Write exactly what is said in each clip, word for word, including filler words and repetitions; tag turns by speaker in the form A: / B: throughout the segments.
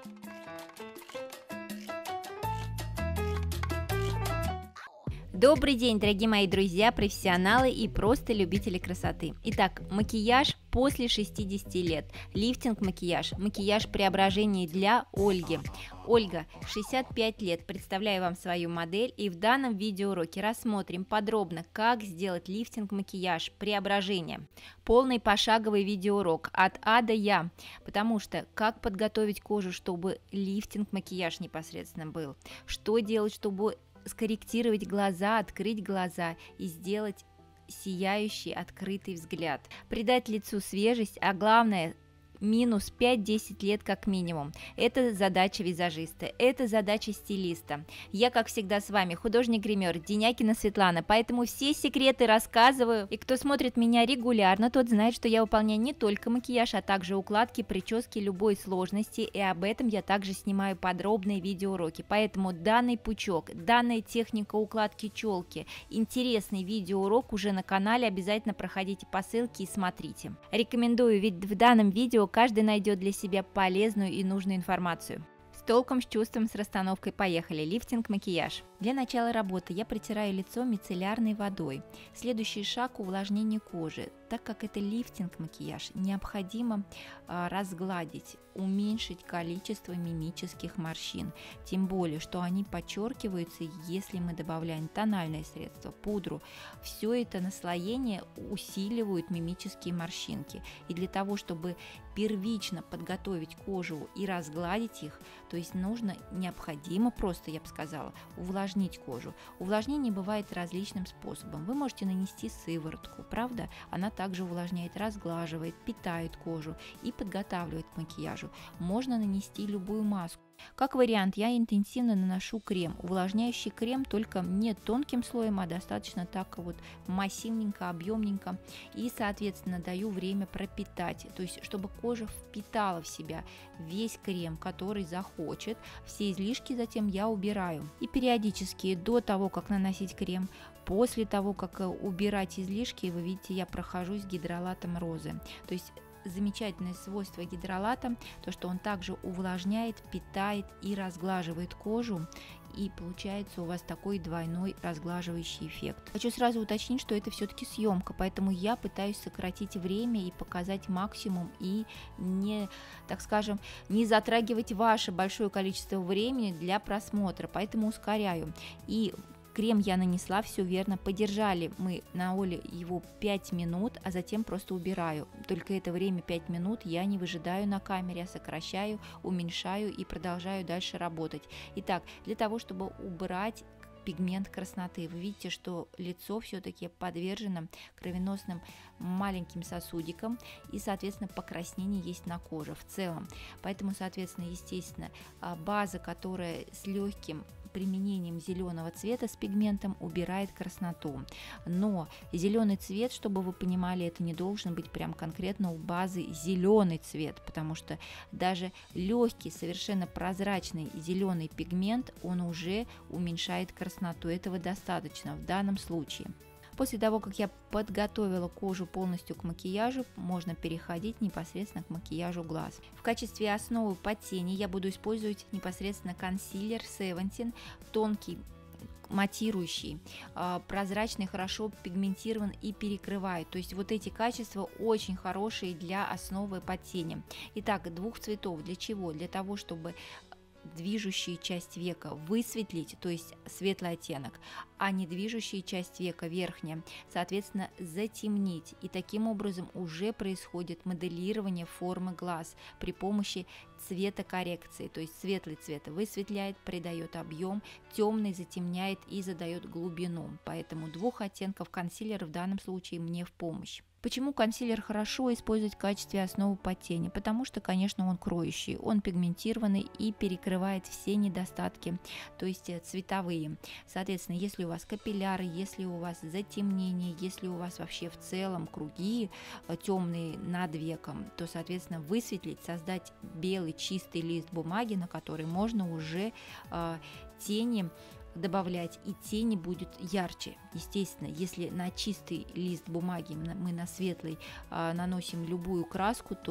A: Добрый день, дорогие мои друзья, профессионалы и просто любители красоты. Итак, макияж после шестидесяти лет, лифтинг-макияж, макияж преображения для Ольги. Ольга, шестьдесят пять лет, представляю вам свою модель, и в данном видеоуроке рассмотрим подробно, как сделать лифтинг-макияж преображение. Полный пошаговый видеоурок от А до Я, потому что как подготовить кожу, чтобы лифтинг-макияж непосредственно был, что делать, чтобы скорректировать глаза, открыть глаза и сделать сияющий открытый взгляд, придать лицу свежесть, а главное минус пять-десять лет как минимум. Это задача визажиста, это задача стилиста. Я, как всегда, с вами художник-гример Денякина Светлана, поэтому все секреты рассказываю. И кто смотрит меня регулярно, тот знает, что я выполняю не только макияж, а также укладки, прически любой сложности, и об этом я также снимаю подробные видеоуроки. Поэтому данный пучок, данная техника укладки челки, интересный видеоурок уже на канале, обязательно проходите по ссылке и смотрите. Рекомендую, ведь в данном видео каждый найдет для себя полезную и нужную информацию. С толком, с чувством, с расстановкой поехали. Лифтинг, макияж. Для начала работы я протираю лицо мицеллярной водой. Следующий шаг — увлажнение кожи. Так как это лифтинг макияж, необходимо а, разгладить, уменьшить количество мимических морщин. Тем более, что они подчеркиваются, если мы добавляем тональное средство, пудру. Все это наслоение усиливает мимические морщинки. И для того, чтобы первично подготовить кожу и разгладить их, то есть нужно, необходимо просто, я бы сказала, увлажнить кожу. Увлажнение бывает различным способом. Вы можете нанести сыворотку, правда? Она также увлажняет, разглаживает, питает кожу и подготавливает к макияжу. Можно нанести любую маску. Как вариант, я интенсивно наношу крем, увлажняющий крем, только не тонким слоем, а достаточно так вот массивненько, объемненько, и, соответственно, даю время пропитать, то есть чтобы кожа впитала в себя весь крем, который захочет. Все излишки затем я убираю. И периодически до того, как наносить крем, после того, как убирать излишки, вы видите, я прохожусь гидролатом розы. То есть замечательное свойство гидролата, то что он также увлажняет, питает и разглаживает кожу, и получается у вас такой двойной разглаживающий эффект. Хочу сразу уточнить, что это все-таки съемка, поэтому я пытаюсь сократить время и показать максимум, и не, так скажем, не затрагивать ваше большое количество времени для просмотра, поэтому ускоряю. И крем я нанесла, все верно, подержали мы на Оле его пять минут, а затем просто убираю. Только это время пять минут я не выжидаю на камере, а сокращаю, уменьшаю и продолжаю дальше работать. Итак, для того, чтобы убрать пигмент красноты, вы видите, что лицо все-таки подвержено кровеносным маленьким сосудикам, и, соответственно, покраснение есть на коже в целом. Поэтому, соответственно, естественно, база, которая с легким применением зеленого цвета с пигментом убирает красноту. Но зеленый цвет, чтобы вы понимали, это не должен быть прям конкретно у базы зеленый цвет, потому что даже легкий, совершенно прозрачный зеленый пигмент, он уже уменьшает красноту. Этого достаточно в данном случае. После того, как я подготовила кожу полностью к макияжу, можно переходить непосредственно к макияжу глаз. В качестве основы под тени я буду использовать непосредственно консилер Seventeen, тонкий, матирующий, прозрачный, хорошо пигментирован и перекрывает. То есть вот эти качества очень хорошие для основы под тени. Итак, двух цветов. Для чего? Для того, чтобы движущую часть века высветлить, то есть светлый оттенок, а не движущую часть века, верхняя, соответственно, затемнить. И таким образом уже происходит моделирование формы глаз при помощи цветокоррекции, то есть светлый цвет высветляет, придает объем, темный затемняет и задает глубину. Поэтому двух оттенков консилера в данном случае мне в помощь. Почему консилер хорошо использовать в качестве основы под тени? Потому что, конечно, он кроющий, он пигментированный и перекрывает все недостатки, то есть цветовые. Соответственно, если у вас капилляры, если у вас затемнение, если у вас вообще в целом круги темные над веком, то, соответственно, высветлить, создать белый чистый лист бумаги, на который можно уже э, тени добавлять, и тени будет ярче. Естественно, если на чистый лист бумаги мы на светлый а, наносим любую краску, то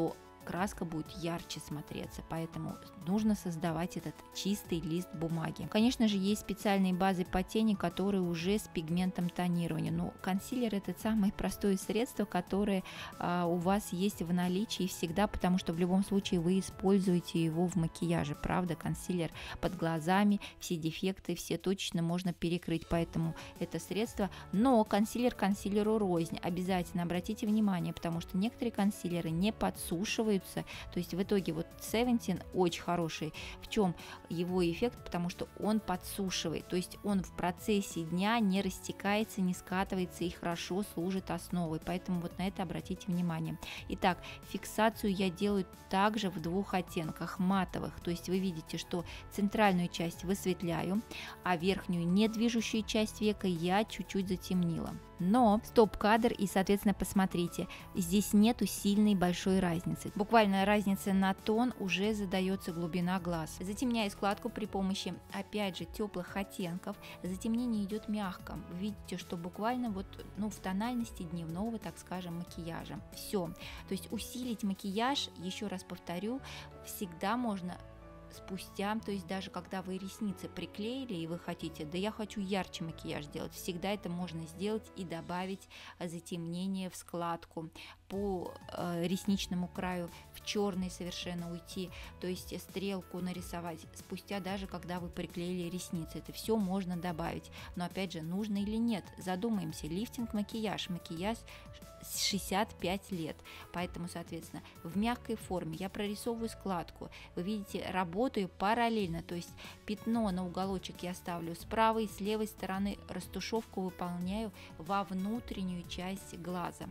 A: краска будет ярче смотреться, поэтому нужно создавать этот чистый лист бумаги. Конечно же, есть специальные базы по тени, которые уже с пигментом тонирования, но консилер — это самое простое средство, которое а, у вас есть в наличии всегда, потому что в любом случае вы используете его в макияже, правда? Консилер под глазами, все дефекты, все точечно можно перекрыть, поэтому это средство. Но консилер консилеру рознь, обязательно обратите внимание, потому что некоторые консилеры не подсушиваются, то есть в итоге вот семнадцать очень хороший. В чем его эффект? Потому что он подсушивает, то есть он в процессе дня не растекается, не скатывается и хорошо служит основой, поэтому вот на это обратите внимание. Итак, фиксацию я делаю также в двух оттенках матовых, то есть вы видите, что центральную часть высветляю, а верхнюю недвижущую часть века я чуть-чуть затемнила. Но стоп-кадр, и, соответственно, посмотрите, здесь нету сильной большой разницы. Буквально разница на тон, уже задается глубина глаз. Затемняю складку при помощи, опять же, теплых оттенков. Затемнение идет мягко. Вы видите, что буквально вот, ну, в тональности дневного, так скажем, макияжа. Все. То есть усилить макияж, еще раз повторю, всегда можно спустя, то есть даже когда вы ресницы приклеили и вы хотите, да я хочу ярче макияж делать, всегда это можно сделать и добавить затемнение в складку, по э, ресничному краю в черный совершенно уйти, то есть стрелку нарисовать спустя, даже когда вы приклеили ресницы, это все можно добавить. Но опять же, нужно или нет, задумаемся, лифтинг макияж, макияж шестьдесят пять лет, поэтому, соответственно, в мягкой форме я прорисовываю складку, вы видите, работаю параллельно, то есть пятно на уголочек я ставлю с правой и с левой стороны, растушевку выполняю во внутреннюю часть глаза.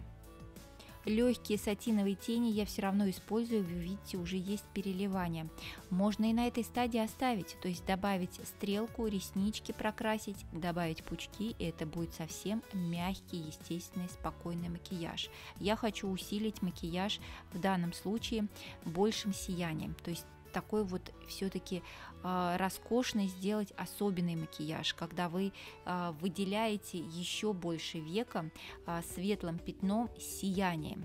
A: Легкие сатиновые тени я все равно использую, вы видите, уже есть переливание. Можно и на этой стадии оставить, то есть добавить стрелку, реснички прокрасить, добавить пучки, и это будет совсем мягкий, естественный, спокойный макияж. Я хочу усилить макияж в данном случае большим сиянием, то есть такой вот все-таки э, роскошный сделать особенный макияж, когда вы э, выделяете еще больше века э, светлым пятном, сиянием.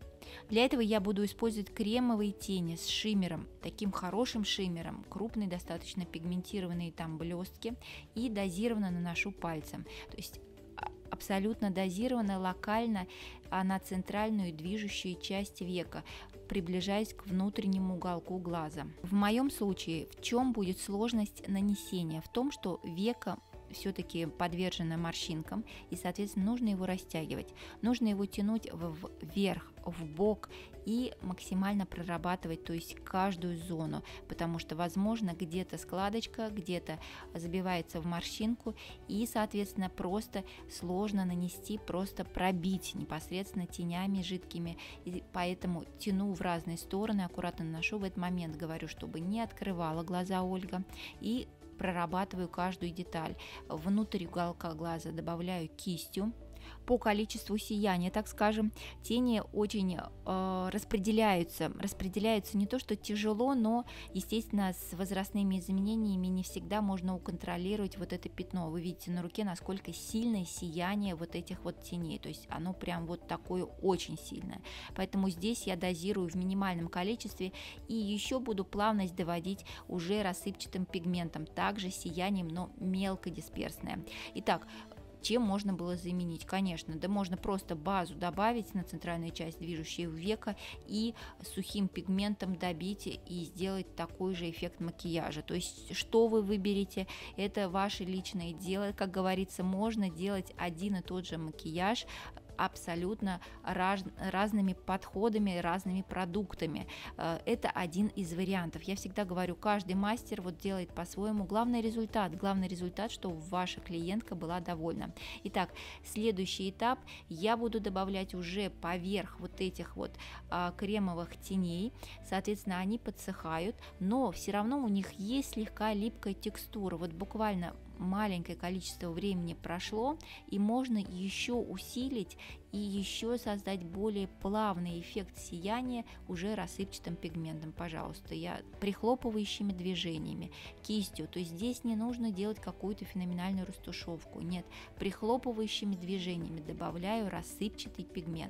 A: Для этого я буду использовать кремовые тени с шиммером, таким хорошим шиммером, крупные достаточно пигментированные там блестки, и дозированно наношу пальцем. То есть абсолютно дозированно, локально, а на центральную движущую часть века, приближаясь к внутреннему уголку глаза. В моем случае в чем будет сложность нанесения? В том, что веко все-таки подвержено морщинкам, и, соответственно, нужно его растягивать, нужно его тянуть вверх, в бок и максимально прорабатывать, то есть каждую зону, потому что, возможно, где-то складочка, где-то забивается в морщинку, и, соответственно, просто сложно нанести, просто пробить непосредственно тенями жидкими, и поэтому тяну в разные стороны, аккуратно наношу. В этот момент говорю, чтобы не открывала глаза Ольга, и прорабатываю каждую деталь. Внутрь уголка глаза добавляю кистью. По количеству сияния, так скажем, тени очень э, распределяются. Распределяются не то, что тяжело, но, естественно, с возрастными изменениями не всегда можно уконтролировать вот это пятно. Вы видите на руке, насколько сильное сияние вот этих вот теней. То есть оно прям вот такое очень сильное. Поэтому здесь я дозирую в минимальном количестве и еще буду плавность доводить уже рассыпчатым пигментом. Также сиянием, но мелкодисперсное. Итак, чем можно было заменить? Конечно, да можно просто базу добавить на центральную часть движущего века и сухим пигментом добить и сделать такой же эффект макияжа. То есть, что вы выберете, это ваше личное дело. Как говорится, можно делать один и тот же макияж абсолютно раз, разными подходами, разными продуктами. Это один из вариантов. Я всегда говорю, каждый мастер вот делает по-своему. Главный результат, главный результат, что ваша клиентка была довольна. Итак, следующий этап, я буду добавлять уже поверх вот этих вот а, кремовых теней. Соответственно, они подсыхают, но все равно у них есть слегка липкая текстура. Вот буквально маленькое количество времени прошло, и можно еще усилить и еще создать более плавный эффект сияния уже рассыпчатым пигментом. Пожалуйста, я прихлопывающими движениями, кистью, то есть здесь не нужно делать какую-то феноменальную растушевку, нет, прихлопывающими движениями добавляю рассыпчатый пигмент.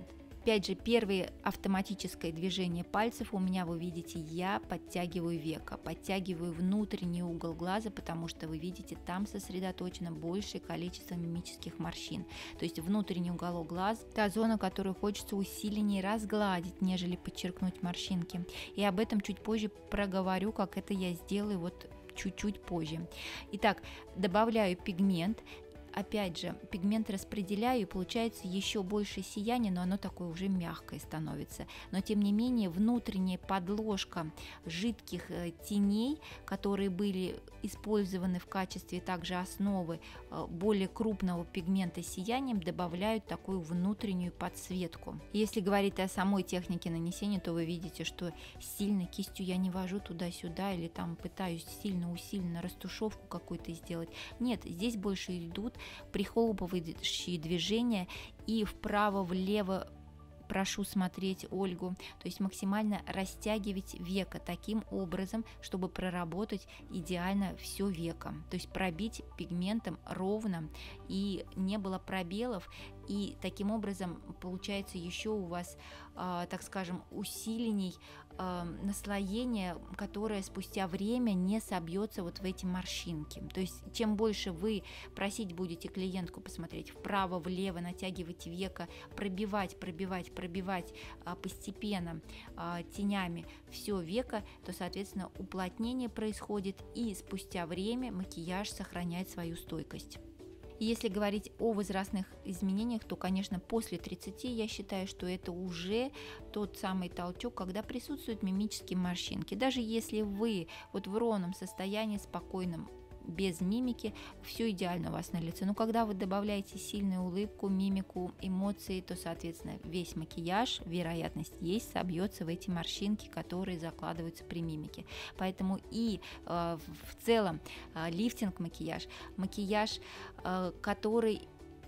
A: Опять же, первое автоматическое движение пальцев у меня, вы видите, я подтягиваю веко, подтягиваю внутренний угол глаза, потому что вы видите, там сосредоточено большее количество мимических морщин. То есть внутренний уголок глаз – та зона, которую хочется усиленнее разгладить, нежели подчеркнуть морщинки. И об этом чуть позже проговорю, как это я сделаю вот чуть-чуть позже. Итак, добавляю пигмент. Опять же, пигмент распределяю, и получается еще больше сияния, но оно такое уже мягкое становится. Но тем не менее, внутренняя подложка жидких теней, которые были использованы в качестве также основы более крупного пигмента сиянием, добавляют такую внутреннюю подсветку. Если говорить о самой технике нанесения, то вы видите, что сильно кистью я не вожу туда-сюда или там пытаюсь сильно усиленно растушевку какую-то сделать. Нет, здесь больше идут прихлопывающие движения, и вправо-влево прошу смотреть Ольгу, то есть максимально растягивать веко таким образом, чтобы проработать идеально все веко, то есть пробить пигментом ровно и не было пробелов, и таким образом получается еще у вас, э, так скажем, усилений э, наслоение, которое спустя время не собьется вот в эти морщинки. То есть чем больше вы просить будете клиентку посмотреть вправо-влево, натягивать веко, пробивать, пробивать, пробивать э, постепенно э, тенями все веко, то, соответственно, уплотнение происходит, и спустя время макияж сохраняет свою стойкость. Если говорить о возрастных изменениях, то, конечно, после тридцати я считаю, что это уже тот самый толчок, когда присутствуют мимические морщинки. Даже если вы вот в ровном состоянии, спокойном, без мимики, все идеально у вас на лице. Но когда вы добавляете сильную улыбку, мимику, эмоции, то, соответственно, весь макияж, вероятность есть, собьется в эти морщинки, которые закладываются при мимике. Поэтому и э, в целом э, лифтинг макияж, макияж, э, который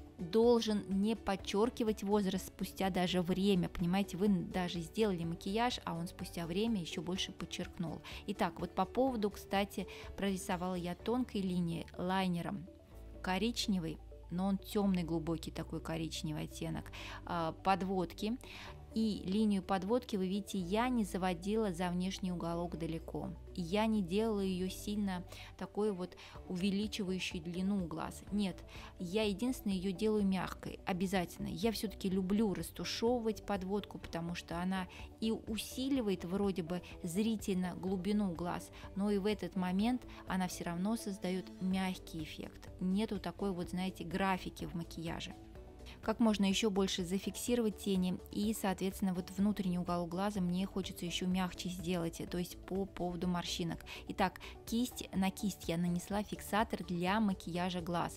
A: должен не подчеркивать возраст спустя даже время, понимаете, вы даже сделали макияж, а он спустя время еще больше подчеркнул. Итак, вот по поводу, кстати, прорисовала я тонкой линией лайнером коричневый, но он темный, глубокий такой коричневый оттенок подводки. И линию подводки, вы видите, я не заводила за внешний уголок далеко. И я не делала ее сильно такой вот увеличивающей длину глаз. Нет, я единственное ее делаю мягкой, обязательно. Я все-таки люблю растушевывать подводку, потому что она и усиливает вроде бы зрительно глубину глаз, но и в этот момент она все равно создает мягкий эффект. Нету такой вот, знаете, графики в макияже. Как можно еще больше зафиксировать тени, и, соответственно, вот внутренний уголок глаза мне хочется еще мягче сделать, то есть по поводу морщинок. Итак, кисть, на кисть я нанесла фиксатор для макияжа глаз.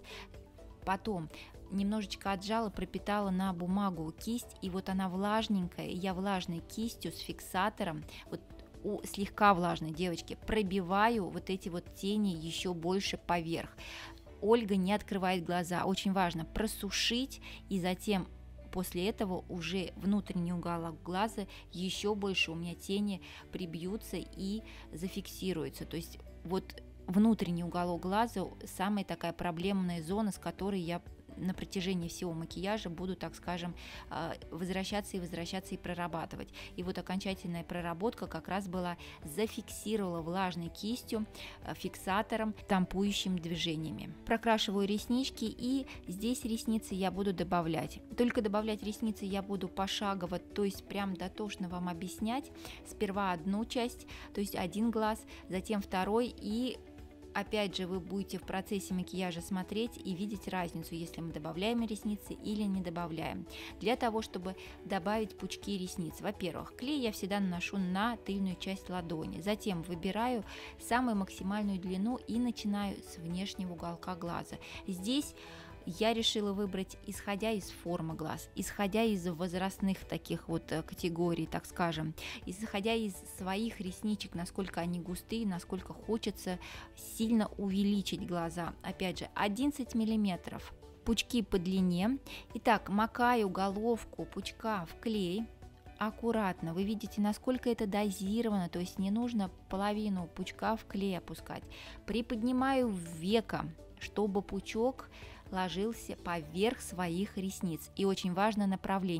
A: Потом немножечко отжала, пропитала на бумагу кисть, и вот она влажненькая, я влажной кистью с фиксатором, вот у слегка влажной девочки, пробиваю вот эти вот тени еще больше поверх. Ольга не открывает глаза, очень важно просушить, и затем после этого уже внутренний уголок глаза еще больше у меня тени прибьются и зафиксируются. То есть вот внутренний уголок глаза самая такая проблемная зона, с которой я на протяжении всего макияжа буду, так скажем, возвращаться и возвращаться и прорабатывать. И вот окончательная проработка как раз была зафиксировала влажной кистью, фиксатором, тампующим движениями. Прокрашиваю реснички, и здесь ресницы я буду добавлять. Только добавлять ресницы я буду пошагово, то есть прям дотошно вам объяснять. Сперва одну часть, то есть один глаз, затем второй, и опять же, вы будете в процессе макияжа смотреть и видеть разницу, если мы добавляем ресницы или не добавляем. Для того, чтобы добавить пучки ресниц, во-первых, клей я всегда наношу на тыльную часть ладони. Затем выбираю самую максимальную длину и начинаю с внешнего уголка глаза. Здесь я решила выбрать, исходя из формы глаз, исходя из возрастных таких вот категорий, так скажем, исходя из своих ресничек, насколько они густые, насколько хочется сильно увеличить глаза. Опять же, одиннадцать миллиметров, пучки по длине. Итак, макаю головку пучка в клей. Аккуратно, вы видите, насколько это дозировано, то есть не нужно половину пучка в клей опускать. Приподнимаю веко, чтобы пучок ложился поверх своих ресниц. И очень важно направление.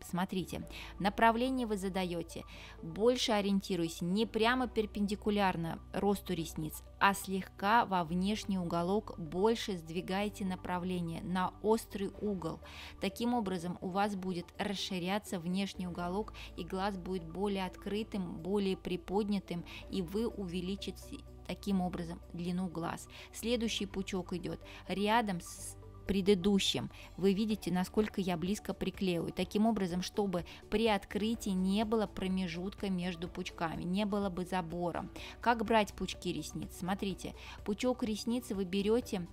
A: Смотрите, направление вы задаете, больше ориентируясь не прямо перпендикулярно росту ресниц, а слегка во внешний уголок больше сдвигайте направление на острый угол. Таким образом у вас будет расширяться внешний уголок, и глаз будет более открытым, более приподнятым, и вы увеличите таким образом длину глаз. Следующий пучок идет рядом с предыдущим. Вы видите, насколько я близко приклеиваю. Таким образом, чтобы при открытии не было промежутка между пучками, не было бы забора. Как брать пучки ресниц? Смотрите, пучок ресницы вы берете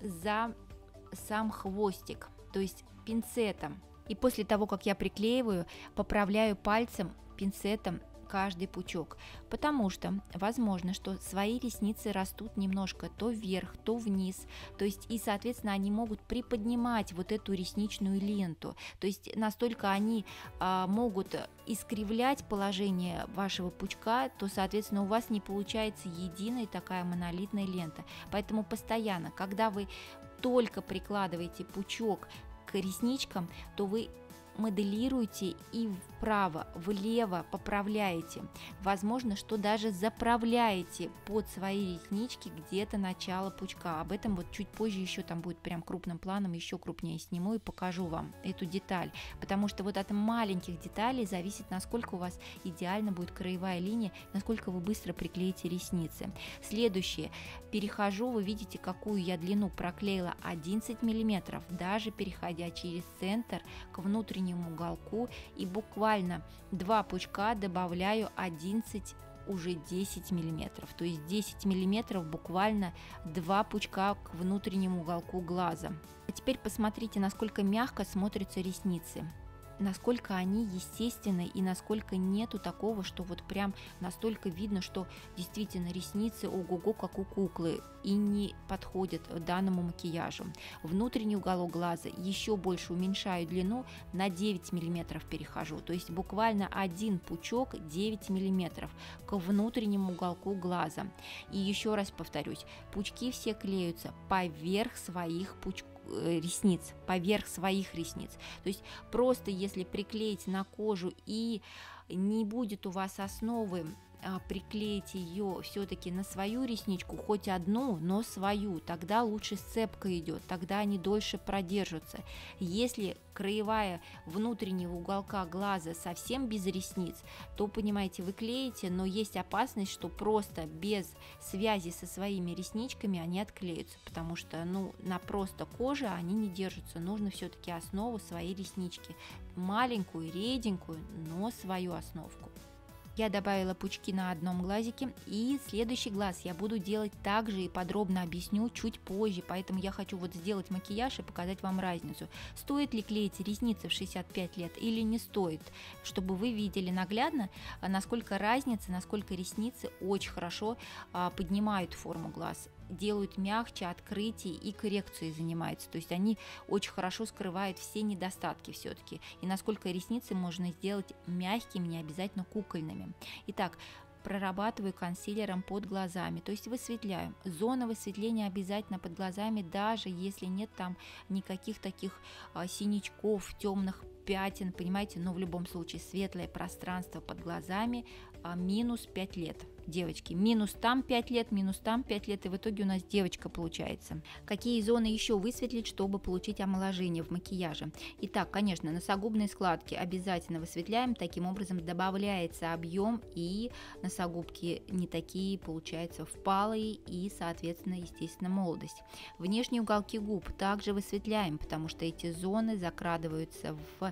A: за сам хвостик, то есть пинцетом. И после того, как я приклеиваю, поправляю пальцем, пинцетом каждый пучок, потому что возможно, что свои ресницы растут немножко то вверх, то вниз, то есть и соответственно они могут приподнимать вот эту ресничную ленту, то есть настолько они а, могут искривлять положение вашего пучка, то соответственно у вас не получается единая такая монолитная лента. Поэтому постоянно, когда вы только прикладываете пучок к ресничкам, то вы моделируете и вправо, влево поправляете. Возможно, что даже заправляете под свои реснички где-то начало пучка. Об этом вот чуть позже еще там будет прям крупным планом, еще крупнее сниму и покажу вам эту деталь. Потому что вот от маленьких деталей зависит, насколько у вас идеально будет краевая линия, насколько вы быстро приклеите ресницы. Следующее. Перехожу, вы видите, какую я длину проклеила, одиннадцать миллиметров, даже переходя через центр к внутреннему уголку, и буквально два пучка добавляю одиннадцать, уже десять миллиметров, то есть десять миллиметров буквально два пучка к внутреннему уголку глаза. А теперь посмотрите, насколько мягко смотрятся ресницы, насколько они естественны и насколько нету такого, что вот прям настолько видно, что действительно ресницы ого-го, как у куклы, и не подходят данному макияжу. Внутренний уголок глаза еще больше уменьшаю длину, на девять миллиметров перехожу, то есть буквально один пучок девять миллиметров к внутреннему уголку глаза. И еще раз повторюсь, пучки все клеются поверх своих пучков, ресниц, поверх своих ресниц. То есть просто если приклеить на кожу и не будет у вас основы, приклеите ее все-таки на свою ресничку, хоть одну, но свою, тогда лучше сцепка идет, тогда они дольше продержатся. Если краевая внутреннего уголка глаза совсем без ресниц, то, понимаете, вы клеите, но есть опасность, что просто без связи со своими ресничками они отклеются, потому что, ну, на просто коже они не держатся. Нужно все-таки основу своей реснички, маленькую, реденькую, но свою основку. Я добавила пучки на одном глазике, и следующий глаз я буду делать также и подробно объясню чуть позже, поэтому я хочу вот сделать макияж и показать вам разницу. Стоит ли клеить ресницы в шестьдесят пять лет или не стоит, чтобы вы видели наглядно, насколько разница, насколько ресницы очень хорошо поднимают форму глаз, делают мягче, открытие и коррекцией занимаются, то есть они очень хорошо скрывают все недостатки все-таки, и насколько ресницы можно сделать мягкими, не обязательно кукольными. Итак, прорабатываю консилером под глазами, то есть высветляю. Зона высветления обязательно под глазами, даже если нет там никаких таких а, синячков, темных пятен, понимаете, но в любом случае светлое пространство под глазами, а, минус пять лет. Девочки, минус там пять лет, минус там пять лет, и в итоге у нас девочка получается. Какие зоны еще высветлить, чтобы получить омоложение в макияже? Итак, конечно, носогубные складки обязательно высветляем, таким образом добавляется объем, и носогубки не такие, получается, впалые, и, соответственно, естественно, молодость. Внешние уголки губ также высветляем, потому что эти зоны закрадываются в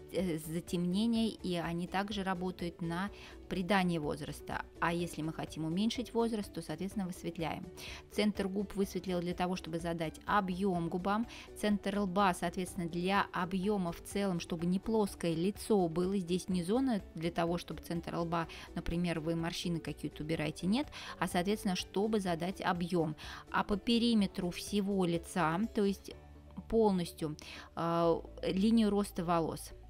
A: затемнение, и они также работают на придание возраста. А если мы хотим уменьшить возраст, то, соответственно, высветляем. Центр губ высветлил для того, чтобы задать объем губам. Центр лба, соответственно, для объема в целом, чтобы не плоское лицо было. Здесь не зона для того, чтобы центр лба, например, вы морщины какие-то убираете, нет, а, соответственно, чтобы задать объем. А по периметру всего лица, то есть полностью э, линию роста волос,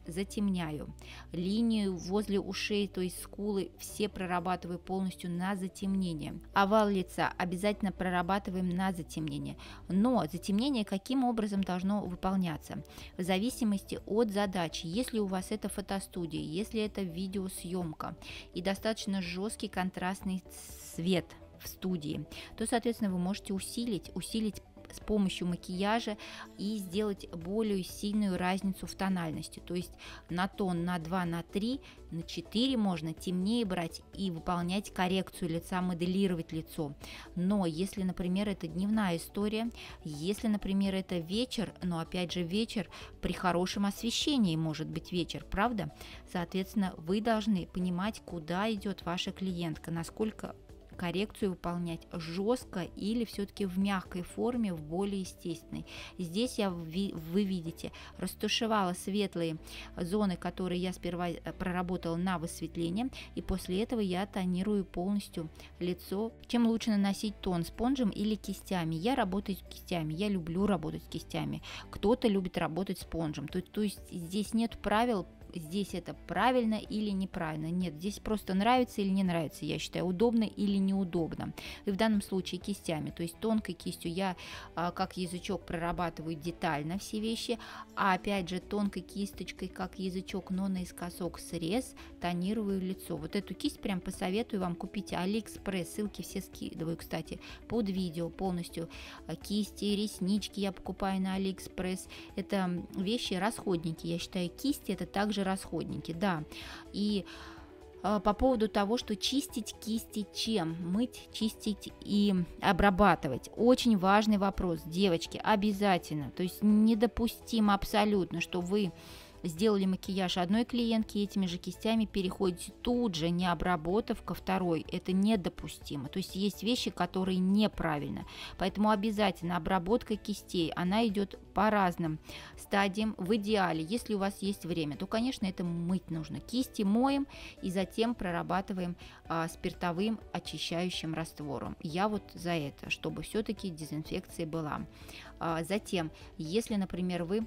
A: затемняю. Линию возле ушей, то есть скулы, все прорабатываю полностью на затемнение. Овал лица обязательно прорабатываем на затемнение. Но затемнение каким образом должно выполняться? В зависимости от задачи. Если у вас это фотостудия, если это видеосъемка и достаточно жесткий контрастный свет в студии, то, соответственно, вы можете усилить, усилить с помощью макияжа и сделать более сильную разницу в тональности. То есть на тон, на два, на три, на четыре можно темнее брать и выполнять коррекцию лица, моделировать лицо. Но если, например, это дневная история, если, например, это вечер, но опять же вечер при хорошем освещении может быть вечер, правда? Соответственно, вы должны понимать, куда идет ваша клиентка, насколько коррекцию выполнять жестко или все-таки в мягкой форме, в более естественной. Здесь я, вы видите, растушевала светлые зоны, которые я сперва проработала на высветление, и после этого я тонирую полностью лицо. Чем лучше наносить тон, спонжем или кистями? Я работаю с кистями, я люблю работать с кистями. Кто-то любит работать спонжем. То, то есть здесь нет правил, здесь это правильно или неправильно. Нет, здесь просто нравится или не нравится, я считаю, удобно или неудобно. И в данном случае кистями, то есть тонкой кистью я а, как язычок прорабатываю детально все вещи, а опять же тонкой кисточкой как язычок, но наискосок срез тонирую лицо. Вот эту кисть прям посоветую вам купить. Алиэкспресс, ссылки все скидываю, кстати, под видео полностью. Кисти, реснички я покупаю на Алиэкспресс. Это вещи, расходники. Я считаю, кисти это также расходники, да. И э, по поводу того, что чистить кисти чем? Мыть, чистить и обрабатывать. Очень важный вопрос, девочки, обязательно. То есть недопустимо абсолютно, что вы сделали макияж одной клиентки, этими же кистями переходите тут же, не обработав, ко второй. Это недопустимо. То есть есть вещи, которые неправильно. Поэтому обязательно обработка кистей, она идет по разным стадиям. В идеале, если у вас есть время, то, конечно, это мыть нужно. Кисти моем и затем прорабатываем а, спиртовым очищающим раствором. Я вот за это, чтобы все-таки дезинфекция была. А, затем, если, например, вы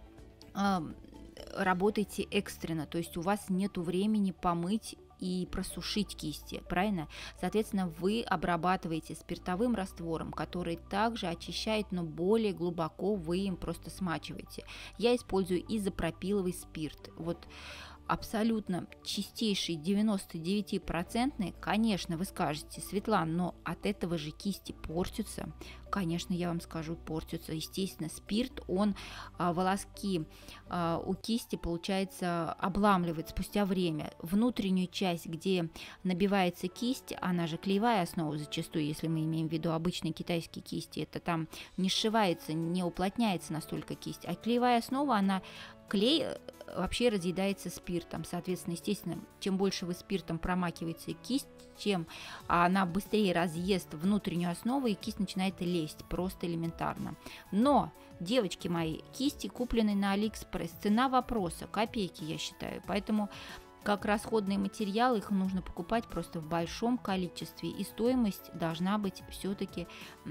A: а, работаете экстренно, то есть у вас нет времени помыть и просушить кисти, правильно? Соответственно, вы обрабатываете спиртовым раствором, который также очищает, но более глубоко вы им просто смачиваете. Я использую изопропиловый спирт. Вот абсолютно чистейший, девяносто девять процентный, конечно, вы скажете, Светлана, но от этого же кисти портятся. Конечно, я вам скажу, портятся. Естественно, спирт, он а, волоски а, у кисти, получается, обламливает спустя время. Внутреннюю часть, где набивается кисть, она же клеевая основа зачастую, если мы имеем в виду обычные китайские кисти, это там не сшивается, не уплотняется настолько кисть, а клеевая основа, она клей вообще разъедается спиртом. Соответственно, естественно, чем больше вы спиртом промакиваете кисть, чем она быстрее разъест внутреннюю основу, и кисть начинает лезть, просто элементарно. Но, девочки мои, кисти куплены на Алиэкспресс, цена вопроса, копейки, я считаю. Поэтому как расходные материалы их нужно покупать просто в большом количестве, и стоимость должна быть все-таки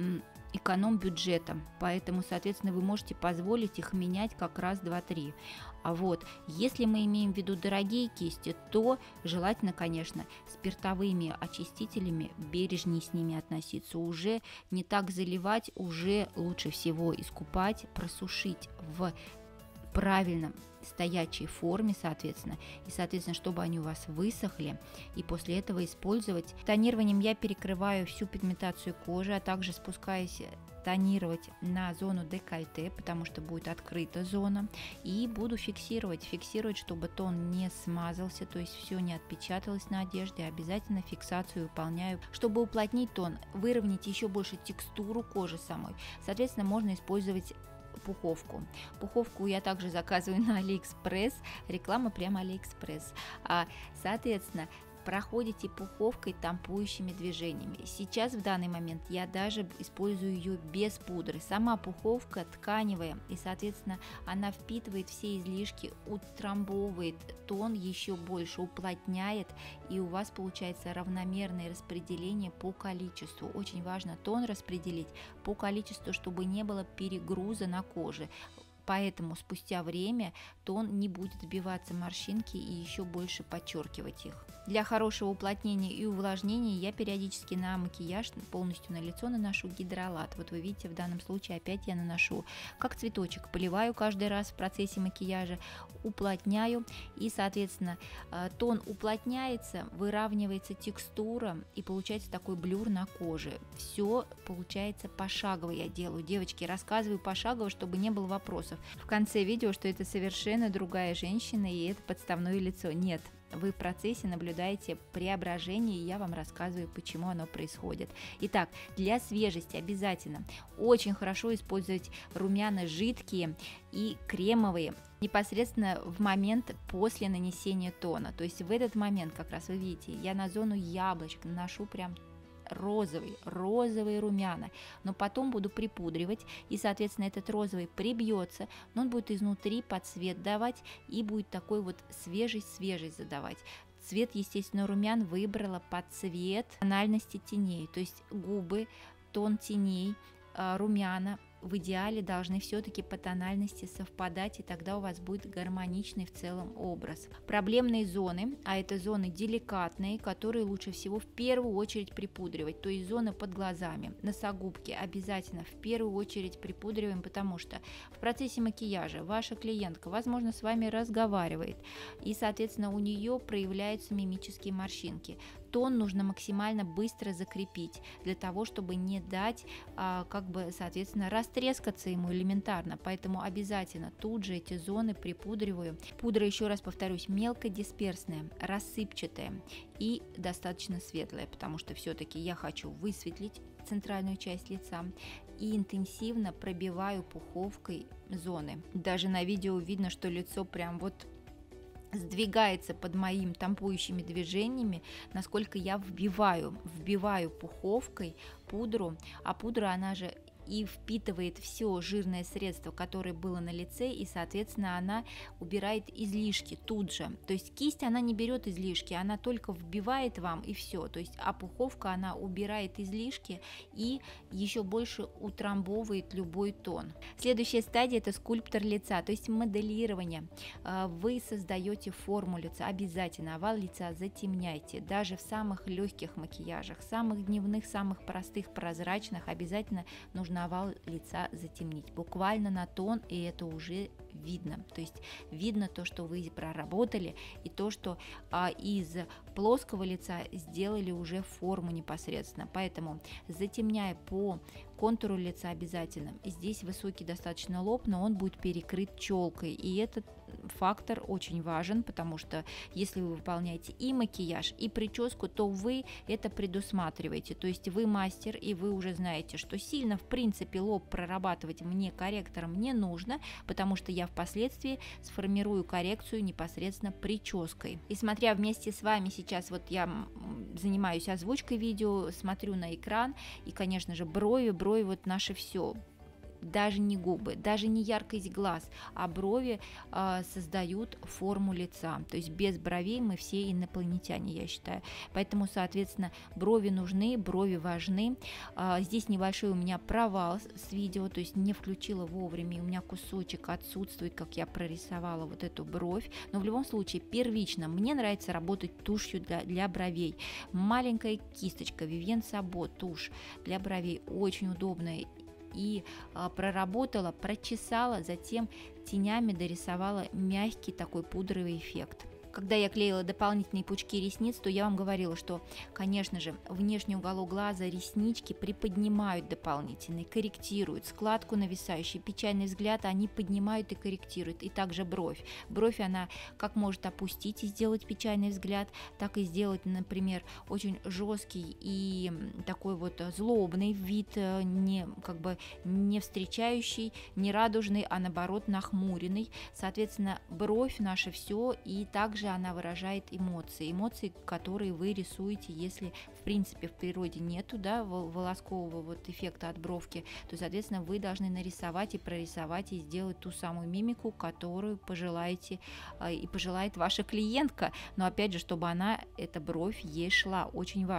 A: эконом-бюджетом, поэтому, соответственно, вы можете позволить их менять как раз два-три. А вот, если мы имеем в виду дорогие кисти, то желательно, конечно, спиртовыми очистителями бережнее с ними относиться, уже не так заливать, уже лучше всего искупать, просушить в правильном стоячей форме, соответственно, и, соответственно, чтобы они у вас высохли, и после этого использовать. Тонированием я перекрываю всю пигментацию кожи, а также спускаюсь тонировать на зону декольте, потому что будет открыта зона, и буду фиксировать, фиксировать, чтобы тон не смазался, то есть все не отпечаталось на одежде. Обязательно фиксацию выполняю, чтобы уплотнить тон, выровнять еще больше текстуру кожи самой. Соответственно, можно использовать пуховку. Пуховку я также заказываю на Алиэкспресс, реклама прямо Алиэкспресс. А, соответственно, проходите пуховкой тампующими движениями. Сейчас в данный момент я даже использую ее без пудры. Сама пуховка тканевая, и, соответственно, она впитывает все излишки, утрамбовывает тон еще больше, уплотняет, и у вас получается равномерное распределение по количеству. Очень важно тон распределить по количеству, чтобы не было перегруза на коже. поэтому спустя время тон не будет сбиваться морщинки и еще больше подчеркивать их. Для хорошего уплотнения и увлажнения я периодически на макияж полностью на лицо наношу гидролат. Вот вы видите, в данном случае опять я наношу как цветочек, поливаю каждый раз в процессе макияжа, уплотняю, и, соответственно, тон уплотняется, выравнивается текстура и получается такой блюр на коже. Все получается пошагово я делаю. Девочки, рассказываю пошагово, чтобы не было вопросов в конце видео, что это совершенно другая женщина и это подставное лицо. Нет. Вы в процессе наблюдаете преображение, и я вам рассказываю, почему оно происходит. Итак, для свежести обязательно очень хорошо использовать румяна жидкие и кремовые непосредственно в момент после нанесения тона. То есть в этот момент, как раз вы видите, я на зону яблочек наношу прям розовый, розовые румяна, но потом буду припудривать, и, соответственно, этот розовый прибьется, но он будет изнутри под цвет давать и будет такой вот свежесть-свежесть задавать. Цвет, естественно, румян выбрала под цвет тональности теней, то есть губы, тон теней, румяна в идеале должны все-таки по тональности совпадать, и тогда у вас будет гармоничный в целом образ. Проблемные зоны, а это зоны деликатные, которые лучше всего в первую очередь припудривать, то есть зоны под глазами, носогубки обязательно в первую очередь припудриваем, потому что в процессе макияжа ваша клиентка, возможно, с вами разговаривает, и, соответственно, у нее проявляются мимические морщинки. Тон нужно максимально быстро закрепить для того, чтобы не дать, а, как бы, соответственно, растрескаться ему элементарно. Поэтому обязательно тут же эти зоны припудриваю. Пудра, еще раз повторюсь, мелкодисперсная, рассыпчатая и достаточно светлая, потому что все-таки я хочу высветлить центральную часть лица и интенсивно пробиваю пуховкой зоны. Даже на видео видно, что лицо прям вот сдвигается под моими тампующими движениями, насколько я вбиваю, вбиваю пуховкой пудру, а пудра, она же и впитывает все жирное средство, которое было на лице, и, соответственно, она убирает излишки тут же. То есть кисть, она не берет излишки, она только вбивает вам, и все. То есть, а пуховка, она убирает излишки и еще больше утрамбовывает любой тон. Следующая стадия – это скульптор лица, то есть моделирование. Вы создаете форму лица, обязательно овал лица затемняйте, даже в самых легких макияжах, самых дневных, самых простых, прозрачных, обязательно нужно овал лица затемнить, буквально на тон, и это уже видно. То есть видно то, что вы проработали, и то, что а, из плоского лица сделали уже форму непосредственно. Поэтому затемняя по контуру лица обязательно. Здесь высокий достаточно лоб, но он будет перекрыт челкой, и этот фактор очень важен, потому что если вы выполняете и макияж, и прическу, то вы это предусматриваете. То есть вы мастер, и вы уже знаете, что сильно в принципе лоб прорабатывать мне корректором не нужно, потому что я впоследствии сформирую коррекцию непосредственно прической. И смотря вместе с вами сейчас, вот я занимаюсь озвучкой видео, смотрю на экран, и, конечно же, брови, брови вот наше все. Даже не губы, даже не яркость глаз, а брови э, создают форму лица. То есть без бровей мы все инопланетяне, я считаю. Поэтому, соответственно, брови нужны, брови важны. Э, здесь небольшой у меня провал с видео, то есть не включила вовремя, у меня кусочек отсутствует, как я прорисовала вот эту бровь. Но в любом случае, первично, мне нравится работать тушью для, для бровей. Маленькая кисточка, Vivienne Sabo тушь для бровей, очень удобная. И а, проработала, прочесала, затем тенями дорисовала мягкий такой пудровый эффект. Когда я клеила дополнительные пучки ресниц, то я вам говорила, что, конечно же, внешний уголок глаза, реснички приподнимают дополнительно, корректируют складку нависающую, печальный взгляд они поднимают и корректируют, и также бровь. Бровь она как может опустить и сделать печальный взгляд, так и сделать, например, очень жесткий и такой вот злобный вид, не, как бы не встречающий, не радужный, а наоборот нахмуренный. Соответственно, бровь наше все, и также она выражает эмоции, эмоции, которые вы рисуете, если в принципе в природе нету, да, волоскового вот эффекта от бровки, то, соответственно, вы должны нарисовать и прорисовать и сделать ту самую мимику, которую пожелаете и пожелает ваша клиентка, но опять же, чтобы она, эта бровь ей шла, очень важно.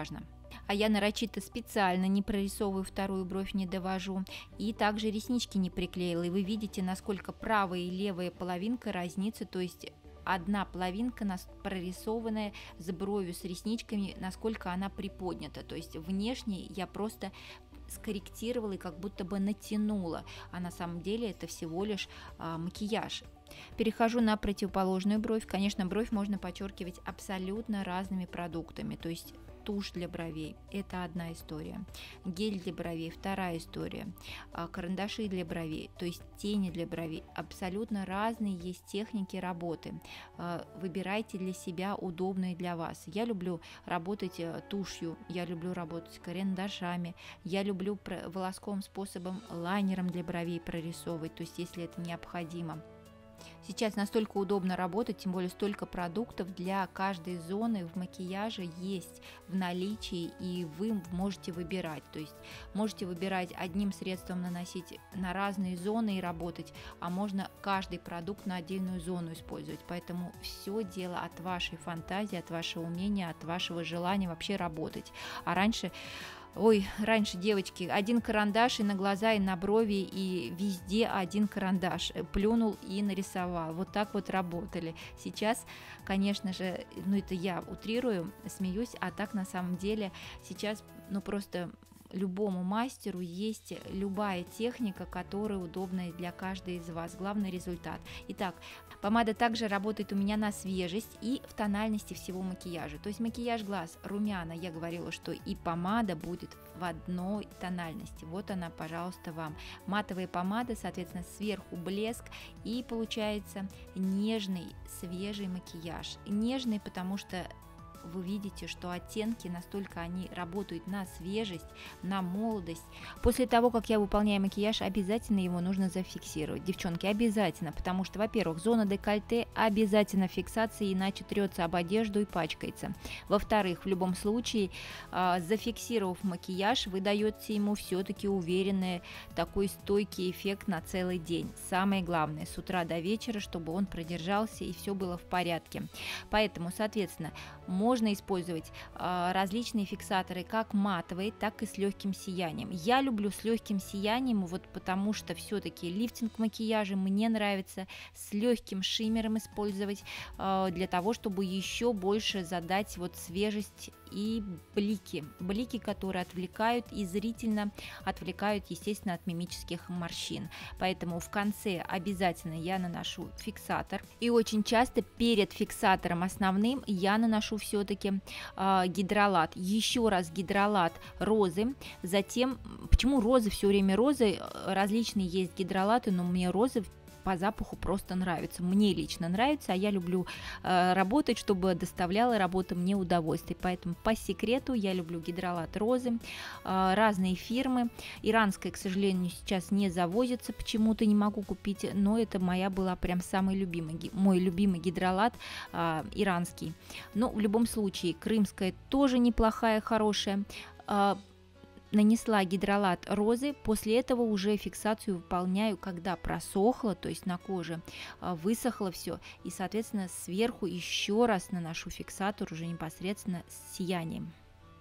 A: А я нарочито специально не прорисовываю вторую бровь, не довожу. И также реснички не приклеила. И вы видите, насколько правая и левая половинка разница, то есть одна половинка прорисованная с бровью, с ресничками, насколько она приподнята. То есть внешне я просто скорректировала и как будто бы натянула, а на самом деле это всего лишь а, макияж. Перехожу на противоположную бровь. Конечно, бровь можно подчеркивать абсолютно разными продуктами, то есть тушь для бровей – это одна история, гель для бровей – вторая история, карандаши для бровей, то есть тени для бровей – абсолютно разные есть техники работы. Выбирайте для себя удобные для вас. Я люблю работать тушью, я люблю работать карандашами, я люблю волоском способом лайнером для бровей прорисовывать, то есть если это необходимо. Сейчас настолько удобно работать, тем более столько продуктов для каждой зоны в макияже есть в наличии, и вы можете выбирать. То есть можете выбирать одним средством наносить на разные зоны и работать, а можно каждый продукт на отдельную зону использовать. Поэтому все дело от вашей фантазии, от вашего умения, от вашего желания вообще работать. А раньше... Ой, раньше, девочки, один карандаш и на глаза, и на брови, и везде один карандаш. Плюнул и нарисовал. Вот так вот работали. Сейчас, конечно же, ну это я утрирую, смеюсь, а так на самом деле сейчас, ну просто... любому мастеру есть любая техника, которая удобна для каждой из вас. Главный результат. Итак, помада также работает у меня на свежесть и в тональности всего макияжа. То есть макияж глаз, румяна, я говорила, что и помада будет в одной тональности. Вот она, пожалуйста, вам. Матовая помада, соответственно, сверху блеск, и получается нежный, свежий макияж. Нежный, потому что вы видите, что оттенки настолько они работают на свежесть, на молодость. После того, как я выполняю макияж, обязательно его нужно зафиксировать. Девчонки, обязательно, потому что, во-первых, зона декольте обязательно фиксация, иначе трется об одежду и пачкается. Во-вторых, в любом случае, зафиксировав макияж, вы даете ему все-таки уверенный, такой стойкий эффект на целый день. Самое главное, с утра до вечера, чтобы он продержался и все было в порядке. Поэтому, соответственно, можно Можно использовать э, различные фиксаторы, как матовые, так и с легким сиянием. Я люблю с легким сиянием, вот потому что все-таки лифтинг макияжа мне нравится с легким шиммером использовать, э, для того, чтобы еще больше задать вот свежесть и блики. Блики, которые отвлекают и зрительно отвлекают, естественно, от мимических морщин. Поэтому в конце обязательно я наношу фиксатор. И очень часто перед фиксатором основным я наношу все-таки э, гидролат. Еще раз гидролат розы. Затем, почему розы, все время розы, различные есть гидролаты, но мне розы по запаху просто нравится. Мне лично нравится, а я люблю э, работать, чтобы доставляла работа мне удовольствие. Поэтому по секрету я люблю гидролат розы, э, разные фирмы. Иранская, к сожалению, сейчас не завозится, почему-то не могу купить, но это моя была прям самый любимый, мой любимый гидролат э, иранский. Но в любом случае, крымская тоже неплохая, хорошая. Э, Нанесла гидролат розы, после этого уже фиксацию выполняю, когда просохло, то есть на коже высохло все, и, соответственно, сверху еще раз наношу фиксатор уже непосредственно с сиянием.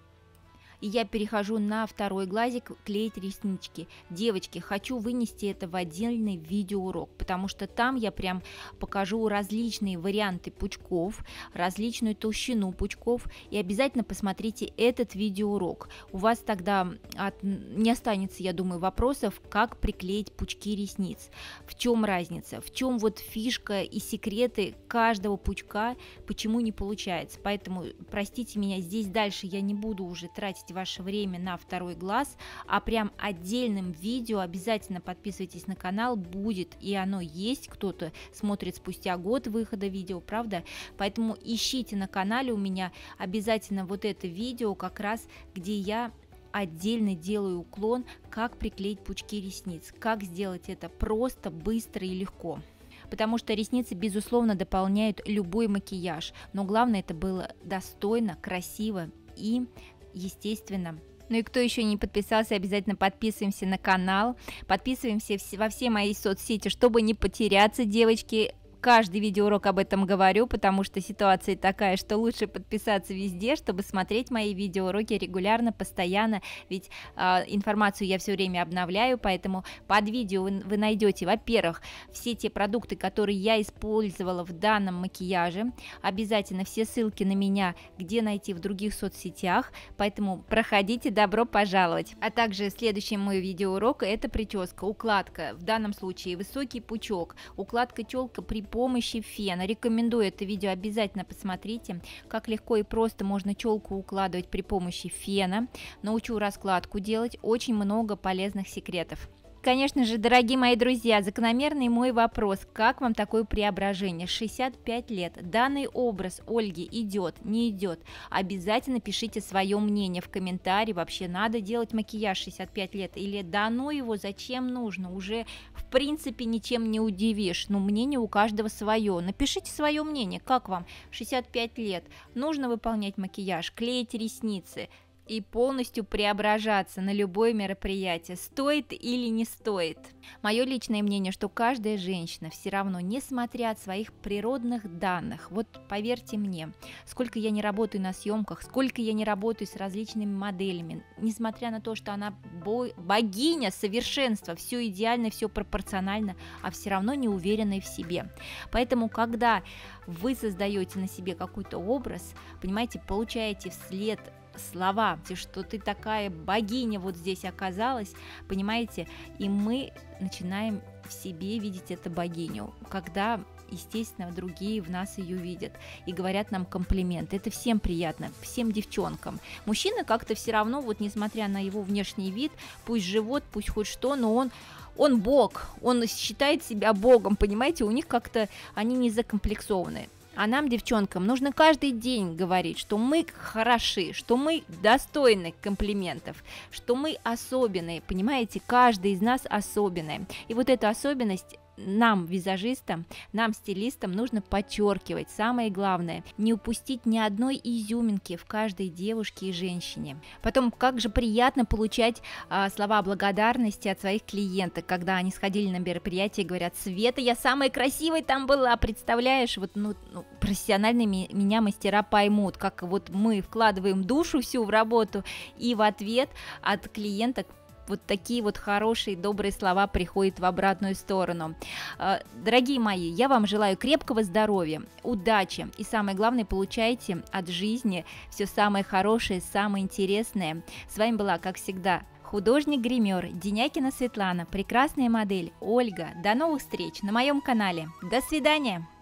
A: И я перехожу на второй глазик, клеить реснички. Девочки, хочу вынести это в отдельный видеоурок, потому что там я прям покажу различные варианты пучков, различную толщину пучков, и обязательно посмотрите этот видеоурок. У вас тогда от... не останется, я думаю, вопросов, как приклеить пучки ресниц, в чем разница, в чем вот фишка и секреты каждого пучка, почему не получается. Поэтому, простите меня, здесь дальше я не буду уже тратить ваше время на второй глаз, а прям отдельным видео. Обязательно подписывайтесь на канал, будет, и оно есть, кто-то смотрит спустя год выхода видео, правда? Поэтому ищите на канале у меня обязательно вот это видео, как раз где я отдельно делаю уклон, как приклеить пучки ресниц, как сделать это просто, быстро и легко. Потому что ресницы, безусловно, дополняют любой макияж, но главное это было достойно, красиво и естественно. Ну и кто еще не подписался, обязательно подписываемся на канал, подписываемся во все мои соцсети, чтобы не потеряться, девочки. каждый видеоурок об этом говорю, потому что ситуация такая, что лучше подписаться везде, чтобы смотреть мои видеоуроки регулярно, постоянно, ведь э, информацию я все время обновляю, поэтому под видео вы, вы найдете, во-первых, все те продукты, которые я использовала в данном макияже, обязательно все ссылки на меня, где найти в других соцсетях, поэтому проходите, добро пожаловать. А также следующий мой видеоурок — это прическа, укладка, в данном случае высокий пучок, укладка челка при помощи фена. Рекомендую это видео, обязательно посмотрите, как легко и просто можно челку укладывать при помощи фена. Научу раскладку делать, очень много полезных секретов. Конечно же, дорогие мои друзья, закономерный мой вопрос: как вам такое преображение? шестьдесят пять лет. Данный образ Ольги идет, не идет? Обязательно пишите свое мнение в комментарии. Вообще надо делать макияж шестьдесят пять лет или да ну его, зачем нужно? Уже в принципе ничем не удивишь. Ну, мнение у каждого свое. Напишите свое мнение, как вам шестьдесят пять лет? Нужно выполнять макияж, клеить ресницы и полностью преображаться на любое мероприятие, стоит или не стоит? Мое личное мнение, что каждая женщина все равно, несмотря от своих природных данных, вот поверьте мне, сколько я не работаю на съемках, сколько я не работаю с различными моделями, несмотря на то, что она богиня совершенства, все идеально, все пропорционально, а все равно не уверенной в себе. Поэтому, когда вы создаете на себе какой-то образ, понимаете, получаете вслед слова, что ты такая богиня вот здесь оказалась, понимаете, и мы начинаем в себе видеть эту богиню, когда, естественно, другие в нас ее видят и говорят нам комплименты. Это всем приятно, всем девчонкам. Мужчина как-то все равно, вот несмотря на его внешний вид, пусть живот, пусть хоть что, но он он бог, он считает себя богом, понимаете, у них как-то они не закомплексованы. А нам, девчонкам, нужно каждый день говорить, что мы хороши, что мы достойны комплиментов, что мы особенные, понимаете, каждый из нас особенная. И вот эту особенность нам, визажистам, нам, стилистам, нужно подчеркивать. Самое главное, не упустить ни одной изюминки в каждой девушке и женщине. Потом, как же приятно получать а, слова благодарности от своих клиенток, когда они сходили на мероприятие и говорят: Света, я самая красивая там была, представляешь? Вот, ну, ну, профессиональные ми- меня мастера поймут, как вот мы вкладываем душу всю в работу, и в ответ от клиенток вот такие вот хорошие, добрые слова приходят в обратную сторону. Дорогие мои, я вам желаю крепкого здоровья, удачи и, самое главное, получайте от жизни все самое хорошее, самое интересное. С вами была, как всегда, художник-гример Денякина Светлана, прекрасная модель Ольга. До новых встреч на моем канале. До свидания!